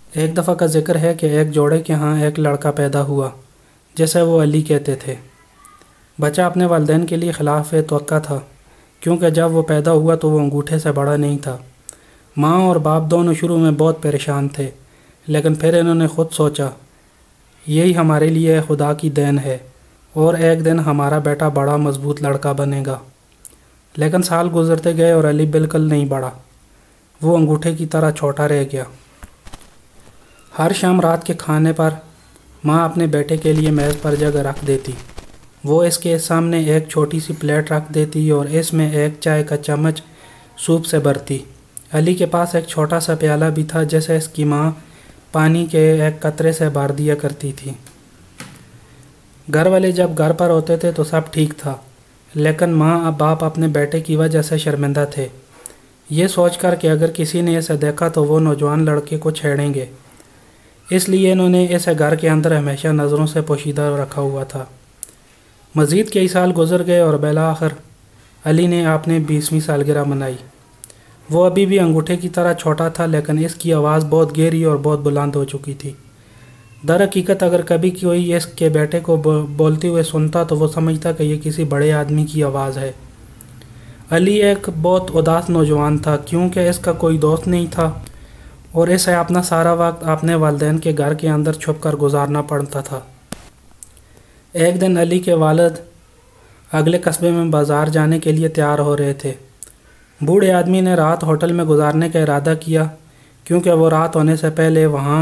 ایک دفعہ کا ذکر ہے کہ ایک جوڑے کے ہاں ایک لڑکا پیدا ہوا جسے وہ علی کہتے تھے۔ بچہ اپنے والدین کے لیے خلاف توقع تھا، کیونکہ جب وہ پیدا ہوا تو وہ انگوٹھے سے بڑا نہیں تھا۔ ماں اور باپ دونوں شروع میں بہت پریشان تھے، لیکن پھر انہوں نے خود سوچا یہی ہمارے لیے خدا کی دین ہے اور ایک دن ہمارا بیٹا بڑا مضبوط لڑکا بنے گا۔ لیکن سال گزرتے گئے اور علی بالکل نہیں بڑھا، وہ انگوٹھے کی طرح چھوٹا رہ گیا۔ ہر شام رات کے کھانے پر ماں اپنے بیٹے کے لیے میز پر جگہ رکھ دیتی۔ وہ اس کے سامنے ایک چھوٹی سی پلیٹ رکھ دیتی اور اس میں ایک چائے کا چمچ سوپ سے بھرتی۔ علی کے پاس ایک چھوٹا سا پیالہ بھی تھا جسے اس کی ماں پانی کے ایک قطرے سے بھر دیا کرتی تھی۔ گھر والے جب گھر پر ہوتے تھے تو سب ٹھیک تھا، لیکن ماں باپ اپنے بیٹے کی وجہ سے شرمندہ تھے، یہ سوچ کر کہ اگر کسی نے اسے دیکھا تو وہ نوجوان لڑکے کو چھیڑیں گے۔ اس لیے انہوں نے اسے گھر کے اندر ہمیشہ نظروں سے پوشیدہ رکھا ہوا تھا۔ مزید کئی سال گزر گئے اور بالآخر علی نے اپنے 20ویں سالگرہ منائی۔ وہ ابھی بھی انگوٹھے کی طرح چھوٹا تھا، لیکن اس کی آواز بہت گہری اور بہت بلند ہو چکی تھی۔ در حقیقت اگر کبھی کوئی اس کے بیٹے کو بولتے ہوئے سنتا تو وہ سمجھتا کہ یہ کسی بڑے آدمی کی آواز ہے۔ علی ایک بہت اداس نوجوان تھا، کیونکہ اس کا کوئی دوست نہیں تھا اور اسے اپنا سارا وقت اپنے والدین کے گھر کے اندر چھپ کر گزارنا پڑتا تھا۔ ایک دن علی کے والد اگلے قصبے میں بازار جانے کے لیے تیار ہو رہے تھے۔ بوڑھے آدمی نے رات ہوٹل میں گزارنے کا ارادہ کیا، کیونکہ وہ رات ہونے سے پہلے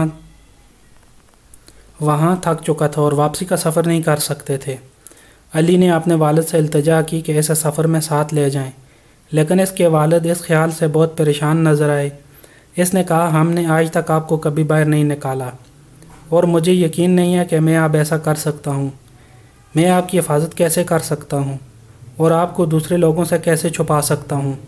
وہاں تھک چکا تھا اور واپسی کا سفر نہیں کر سکتے تھے۔ علی نے اپنے والد سے التجا کی کہ اسے سفر میں ساتھ لے جائیں، لیکن اس کے والد اس خیال سے بہت پریشان نظر آئے۔ اس نے کہا ہم نے آج تک آپ کو کبھی باہر نہیں نکالا اور مجھے یقین نہیں ہے کہ میں اب ایسا کر سکتا ہوں۔ میں آپ کی حفاظت کیسے کر سکتا ہوں اور آپ کو دوسرے لوگوں سے کیسے چھپا سکتا ہوں؟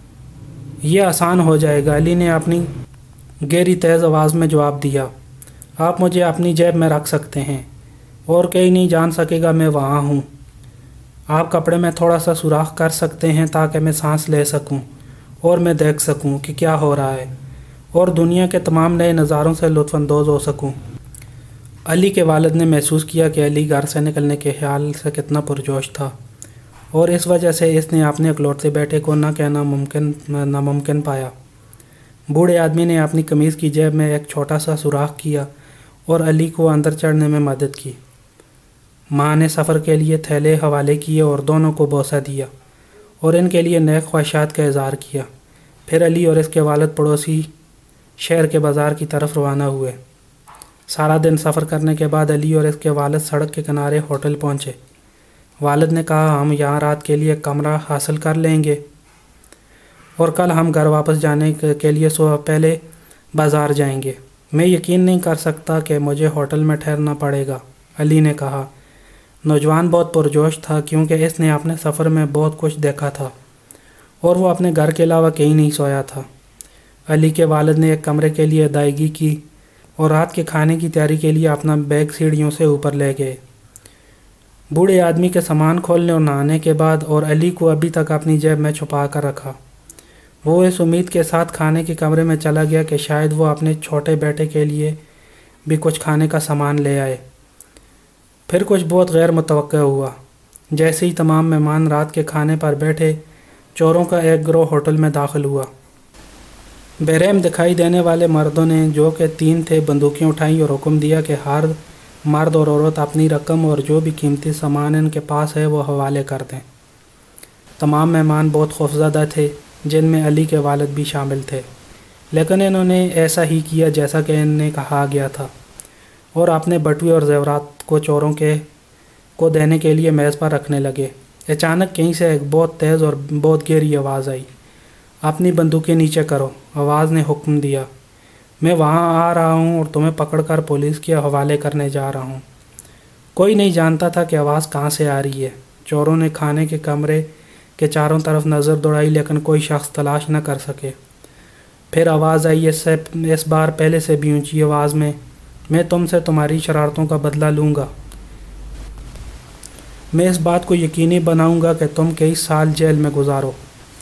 یہ آسان ہو جائے گا، علی نے اپنی گہری تیز آواز میں جواب دیا۔ آپ مجھے اپنی جیب میں رکھ سکتے ہیں اور کوئی نہیں جان سکے گا میں وہاں ہوں۔ آپ کپڑے میں تھوڑا سا سوراخ کر سکتے ہیں تاکہ میں سانس لے سکوں اور میں دیکھ سکوں کہ کیا ہو رہا ہے اور دنیا کے تمام نئے نظاروں سے لطف اندوز ہو سکوں۔ علی کے والد نے محسوس کیا کہ علی گھر سے نکلنے کے خیال سے کتنا پرجوش تھا، اور اس وجہ سے اس نے اپنے اکلوتے بیٹے کو نہ کہنا ناممکن پایا۔ بوڑھے آدمی نے اپنی قمیض کی جیب میں ایک چھوٹا سا سوراخ کیا اور علی کو اندر چڑھنے میں مدد کی۔ ماں نے سفر کے لیے تھیلے حوالے کیے اور دونوں کو بوسہ دیا اور ان کے لیے نیک خواہشات کا اظہار کیا۔ پھر علی اور اس کے والد پڑوسی شہر کے بازار کی طرف روانہ ہوئے۔ سارا دن سفر کرنے کے بعد علی اور اس کے والد سڑک کے کنارے ہوٹل پہنچے۔ والد نے کہا ہم یہاں رات کے لیے کمرہ حاصل کر لیں گے اور کل ہم گھر واپس جانے کے لیے صبح پہلے بازار جائیں گے۔ میں یقین نہیں کر سکتا کہ مجھے ہوٹل میں ٹھہرنا پڑے گا، علی نے کہا۔ نوجوان بہت پرجوش تھا، کیونکہ اس نے اپنے سفر میں بہت کچھ دیکھا تھا اور وہ اپنے گھر کے علاوہ کہیں نہیں سویا تھا۔ علی کے والد نے ایک کمرے کے لیے ادائیگی کی اور رات کے کھانے کی تیاری کے لیے اپنا بیگ سیڑھیوں سے اوپر لے گئے۔ بوڑھے آدمی کے سامان کھولنے اور نہانے کے بعد اور علی کو ابھی تک اپنی جیب میں چھپا کر رکھا، وہ اس امید کے ساتھ کھانے کے کمرے میں چلا گیا کہ شاید وہ اپنے چھوٹے بیٹے کے لیے بھی کچھ کھانے کا سامان لے آئے۔ پھر کچھ بہت غیر متوقع ہوا۔ جیسے ہی تمام مہمان رات کے کھانے پر بیٹھے، چوروں کا ایک گروہ ہوٹل میں داخل ہوا۔ بے رحم دکھائی دینے والے مردوں نے، جو کہ 3 تھے، بندوقیں اٹھائیں اور حکم دیا کہ ہر مرد اور عورت اپنی رقم اور جو بھی قیمتی سامان ان کے پاس ہے وہ حوالے کر دیں۔ تمام مہمان بہت خوفزدہ تھے، جن میں علی کے والد بھی شامل تھے، لیکن انہوں نے ایسا ہی کیا جیسا کہ انہیں کہا گیا تھا اور اپنے بٹوے اور زیورات کو چوروں کو دینے کے لیے میز پر رکھنے لگے۔ اچانک کہیں سے ایک بہت تیز اور بہت گہری آواز آئی۔ اپنی بندوقیں نیچے کرو، آواز نے حکم دیا۔ میں وہاں آ رہا ہوں اور تمہیں پکڑ کر پولیس کے حوالے کرنے جا رہا ہوں۔ کوئی نہیں جانتا تھا کہ آواز کہاں سے آ رہی ہے۔ چوروں نے کھانے کے کمرے کے چاروں طرف نظر دوڑائی، لیکن کوئی شخص تلاش نہ کر سکے۔ پھر آواز آئی، اس بار پہلے سے بھی اونچی آواز میں تم سے تمہاری شرارتوں کا بدلہ لوں گا۔ میں اس بات کو یقینی بناؤں گا کہ تم کئی سال جیل میں گزارو۔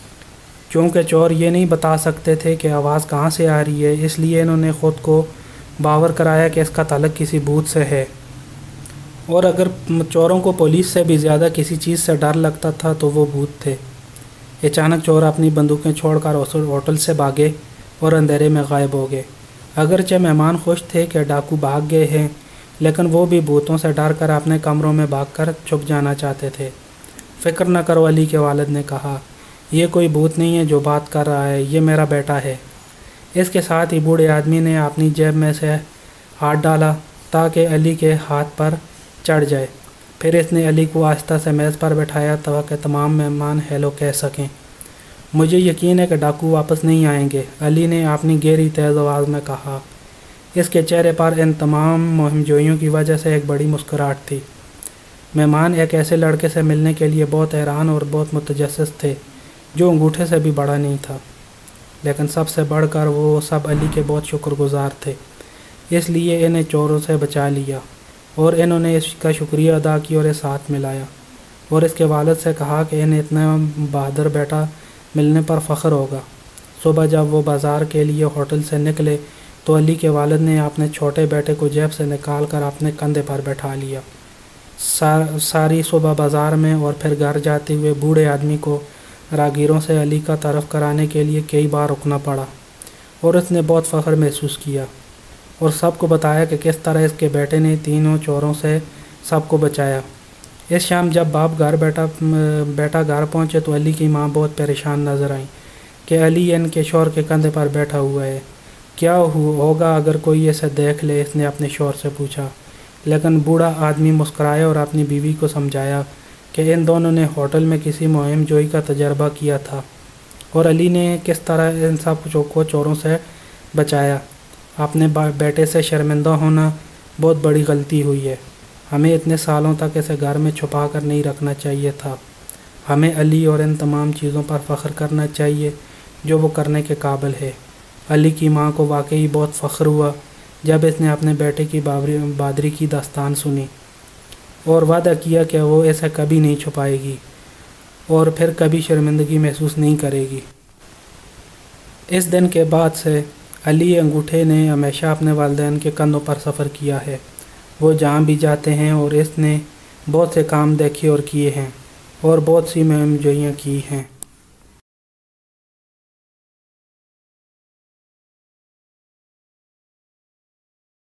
چونکہ چور یہ نہیں بتا سکتے تھے کہ آواز کہاں سے آ رہی ہے، اس لیے انہوں نے خود کو باور کرایا کہ اس کا تعلق کسی بھوت سے ہے، اور اگر چوروں کو پولیس سے بھی زیادہ کسی چیز سے ڈر لگتا تھا تو وہ بھوت تھے۔ اچانک چور اپنی بندوقیں چھوڑ کر ہوٹل سے بھاگے اور اندھیرے میں غائب ہو گئے۔ اگرچہ مہمان خوش تھے کہ ڈاکو بھاگ گئے ہیں، لیکن وہ بھی بھوتوں سے ڈر کر اپنے کمروں میں بھاگ کر چھپ جانا چاہتے تھے۔ فکر نہ کرو، علی کے والد نے کہا، یہ کوئی بھوت نہیں ہے جو بات کر رہا ہے، یہ میرا بیٹا ہے۔ اس کے ساتھ ہی بوڑھے آدمی نے اپنی جیب میں سے ہاتھ ڈالا تاکہ علی کے ہاتھ پر چڑھ جائے۔ پھر اس نے علی کو آہستہ سے میز پر بٹھایا تاکہ تمام مہمان ہیلو کہہ سکیں۔ مجھے یقین ہے کہ ڈاکو واپس نہیں آئیں گے، علی نے اپنی گہری تیز آواز میں کہا۔ اس کے چہرے پر ان تمام مہم جوئیوں کی وجہ سے ایک بڑی مسکراہٹ تھی۔ مہمان ایک ایسے لڑکے سے ملنے کے لیے بہت حیران اور بہت متجسس تھے جو انگوٹھے سے بھی بڑا نہیں تھا، لیکن سب سے بڑھ کر وہ سب علی کے بہت شکر گزار تھے، اس لیے انہیں چوروں سے بچا لیا، اور انہوں نے اس کا شکریہ ادا کیا اور اس ہاتھ ملایا، اور اس کے والد سے کہا کہ انہیں اتنا بہادر بیٹا ملنے پر فخر ہوگا۔ صبح جب وہ بازار کے لیے ہوٹل سے نکلے تو علی کے والد نے اپنے چھوٹے بیٹے کو جیب سے نکال کر اپنے کندھے پر بٹھا لیا۔ ساری صبح بازار میں اور پھر گھر جاتے ہوئے بوڑھے آدمی کو راگیروں سے علی کا تعارف کرانے کے لیے کئی بار رکنا پڑا، اور اس نے بہت فخر محسوس کیا اور سب کو بتایا کہ کس طرح اس کے بیٹے نے تینوں چوروں سے سب کو بچایا۔ اس شام جب بیٹا گھر پہنچے تو علی کی ماں بہت پریشان نظر آئیں کہ علی ان کے شوہر کے کندھے پر بیٹھا ہوا ہے، کیا ہوگا اگر کوئی اسے دیکھ لے، اس نے اپنے شوہر سے پوچھا۔ لیکن بوڑھا آدمی مسکرایا اور اپنی بیوی کو سمجھایا کہ ان دونوں نے ہوٹل میں کسی مہم جوئی کا تجربہ کیا تھا، اور علی نے کس طرح ان سب کو چوروں سے بچایا۔ اپنے بیٹے سے شرمندہ ہونا بہت بڑی غلطی ہوئی ہے، ہمیں اتنے سالوں تک اسے گھر میں چھپا کر نہیں رکھنا چاہیے تھا۔ ہمیں علی اور ان تمام چیزوں پر فخر کرنا چاہیے جو وہ کرنے کے قابل ہے۔ علی کی ماں کو واقعی بہت فخر ہوا جب اس نے اپنے بیٹے کی بہادری کی داستان سنی، اور وعدہ کیا کہ وہ اسے کبھی نہیں چھپائے گی اور پھر کبھی شرمندگی محسوس نہیں کرے گی۔ اس دن کے بعد سے علی انگوٹھے نے ہمیشہ اپنے والدین کے کندھوں پر سفر کیا ہے۔ وہ جہاں بھی جاتے ہیں، اور اس نے بہت سے کام دیکھے اور کیے ہیں، اور بہت سی مہم جوئیاں کی ہیں۔